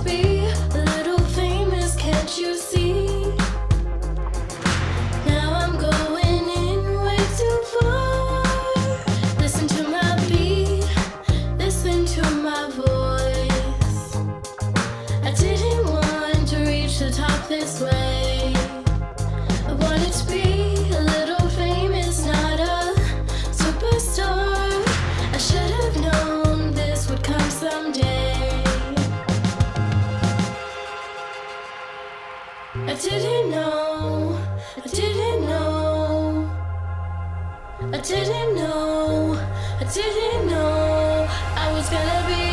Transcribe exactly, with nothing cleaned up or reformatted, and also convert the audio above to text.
be a little famous, can't you see? Now I'm going in way too far. Listen to my beat, listen to my voice. I didn't want to reach the top this way. I wanted to be a little famous, not a superstar. I should have known this would come someday. I didn't know, I didn't know, I didn't know, I didn't know I was gonna be